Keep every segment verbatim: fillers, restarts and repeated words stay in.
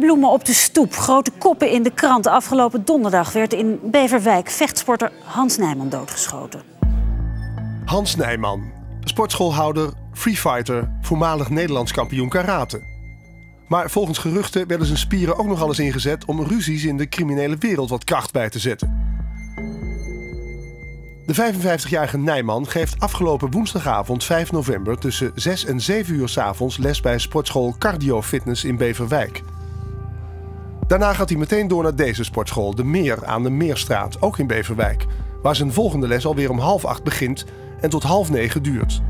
Bloemen op de stoep, grote koppen in de krant. Afgelopen donderdag werd in Beverwijk vechtsporter Hans Nijman doodgeschoten. Hans Nijman, sportschoolhouder, freefighter, voormalig Nederlands kampioen karate. Maar volgens geruchten werden zijn spieren ook nog alles ingezet om ruzies in de criminele wereld wat kracht bij te zetten. De vijfenvijftigjarige Nijman geeft afgelopen woensdagavond vijf november tussen zes en zeven uur 's avonds les bij sportschool Cardio Fitness in Beverwijk. Daarna gaat hij meteen door naar deze sportschool, de Meer aan de Meerstraat, ook in Beverwijk, waar zijn volgende les alweer om half acht begint en tot half negen duurt.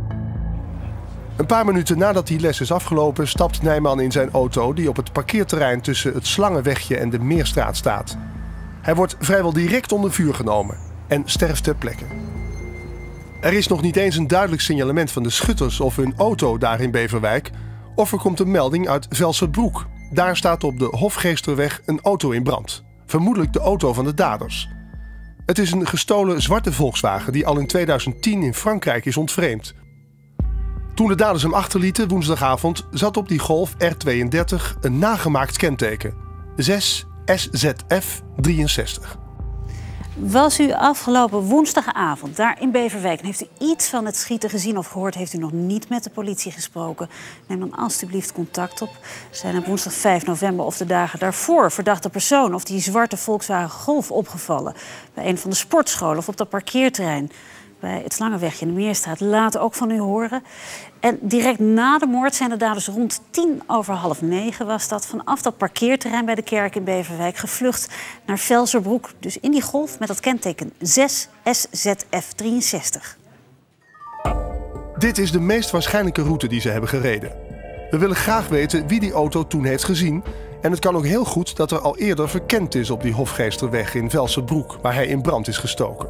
Een paar minuten nadat die les is afgelopen, stapt Nijman in zijn auto die op het parkeerterrein tussen het Slangenwegje en de Meerstraat staat. Hij wordt vrijwel direct onder vuur genomen en sterft ter plekke. Er is nog niet eens een duidelijk signalement van de schutters of hun auto daar in Beverwijk, of er komt een melding uit Velserbrug. Daar staat op de Hofgeesterweg een auto in brand. Vermoedelijk de auto van de daders. Het is een gestolen zwarte Volkswagen die al in tweeduizend tien in Frankrijk is ontvreemd. Toen de daders hem achterlieten woensdagavond zat op die Golf R tweeëndertig een nagemaakt kenteken. zes S Z F drieënzestig. Was u afgelopen woensdagavond daar in Beverwijk en heeft u iets van het schieten gezien of gehoord, heeft u nog niet met de politie gesproken? Neem dan alstublieft contact op. Zijn op woensdag vijf november of de dagen daarvoor verdachte persoon of die zwarte Volkswagen Golf opgevallen bij een van de sportscholen of op dat parkeerterrein bij het Slangenwegje in de Meerstraat? Laat ook van u horen. En direct na de moord zijn de daders rond tien over half negen was dat vanaf dat parkeerterrein bij de kerk in Beverwijk gevlucht naar Velserbrug. Dus in die Golf met dat kenteken zes S Z F drieënzestig. Dit is de meest waarschijnlijke route die ze hebben gereden. We willen graag weten wie die auto toen heeft gezien. En het kan ook heel goed dat er al eerder verkend is op die Hofgeesterweg in Velserbrug, waar hij in brand is gestoken.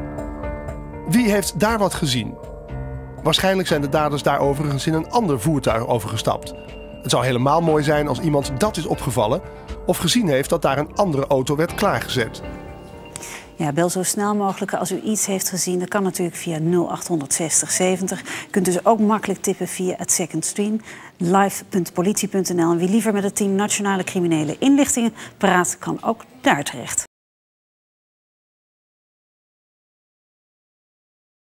Wie heeft daar wat gezien? Waarschijnlijk zijn de daders daar overigens in een ander voertuig overgestapt. Het zou helemaal mooi zijn als iemand dat is opgevallen of gezien heeft dat daar een andere auto werd klaargezet. Ja, bel zo snel mogelijk als u iets heeft gezien. Dat kan natuurlijk via nul acht zestig zeventig. U kunt dus ook makkelijk tippen via het second stream, live punt politie punt n l. En wie liever met het team Nationale Criminele Inlichtingen praat, kan ook daar terecht.